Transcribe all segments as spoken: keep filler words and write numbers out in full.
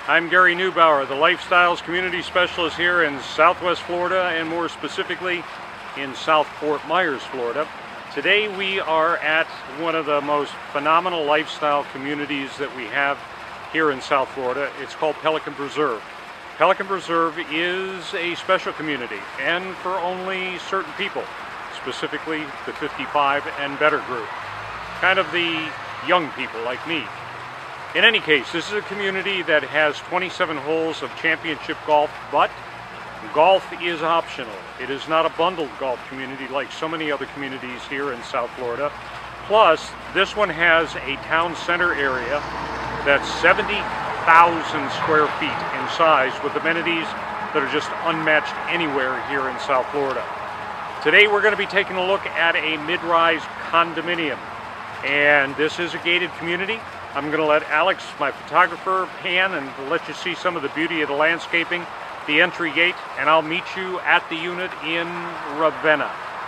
I'm Gary Neubauer, the Lifestyles Community Specialist here in Southwest Florida, and more specifically in South Fort Myers, Florida. Today we are at one of the most phenomenal lifestyle communities that we have here in South Florida. It's called Pelican Preserve. Pelican Preserve is a special community, and for only certain people, specifically the fifty-five and better group, kind of the young people like me. In any case, this is a community that has twenty-seven holes of championship golf, but golf is optional. It is not a bundled golf community like so many other communities here in South Florida. Plus, this one has a town center area that's seventy thousand square feet in size, with amenities that are just unmatched anywhere here in South Florida. Today we're going to be taking a look at a mid-rise condominium, and this is a gated community. I'm going to let Alex, my photographer, pan and let you see some of the beauty of the landscaping, the entry gate, and I'll meet you at the unit in Ravenna.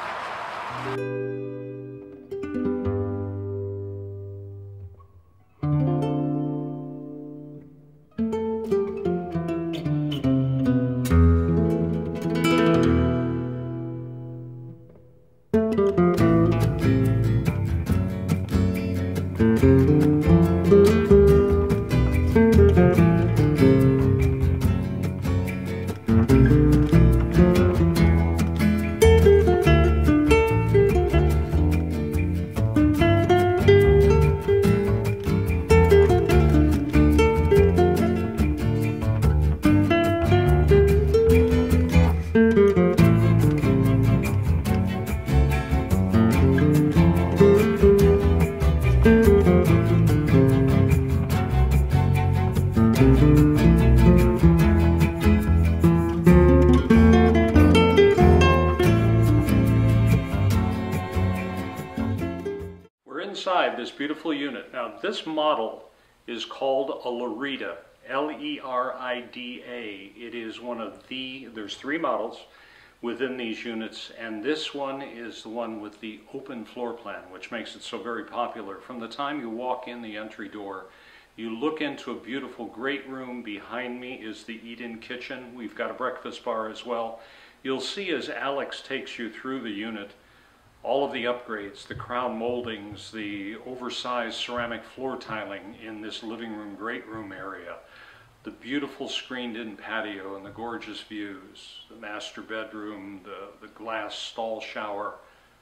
Inside this beautiful unit. Now, this model is called a Lerida, L E R I D A. It is one of the, there's three models within these units, and this one is the one with the open floor plan, which makes it so very popular. From the time you walk in the entry door, you look into a beautiful great room. Behind me is the eat-in kitchen. We've got a breakfast bar as well. You'll see as Alex takes you through the unit all of the upgrades, the crown moldings, the oversized ceramic floor tiling in this living room, great room area, the beautiful screened-in patio and the gorgeous views, the master bedroom, the, the glass stall shower.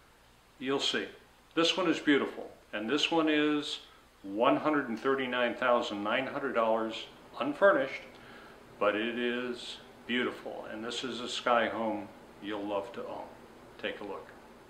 You'll see. This one is beautiful, and this one is one hundred thirty-nine thousand nine hundred dollars unfurnished, but it is beautiful, and this is a sky home you'll love to own. Take a look.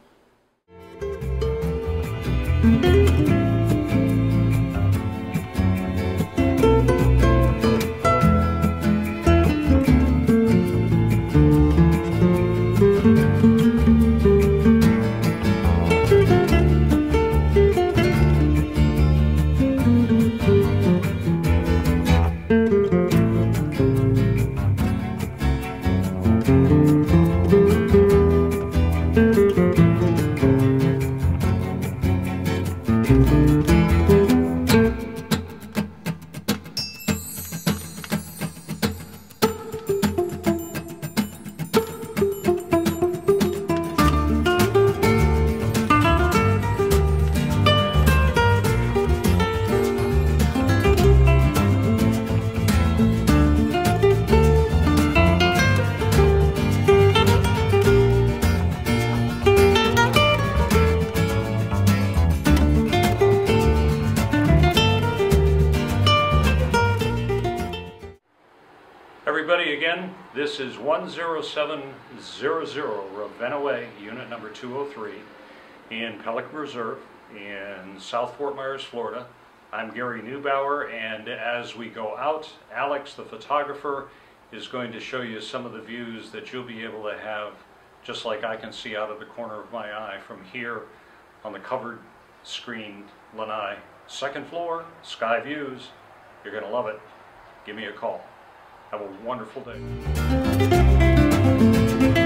Everybody, again, this is one zero seven zero zero Ravenna Way, unit number two oh three in Pelican Preserve in South Fort Myers, Florida. I'm Gary Neubauer, and as we go out, Alex, the photographer, is going to show you some of the views that you'll be able to have, just like I can see out of the corner of my eye from here on the covered screened lanai. Second floor, sky views. You're going to love it. Give me a call. Have a wonderful day.